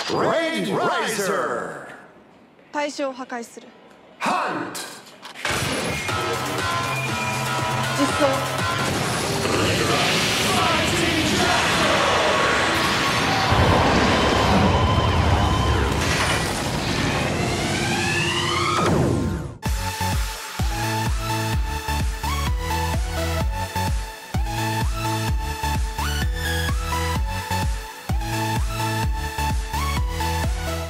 Raid Riser 対象を破壊する。 Hunt 実装。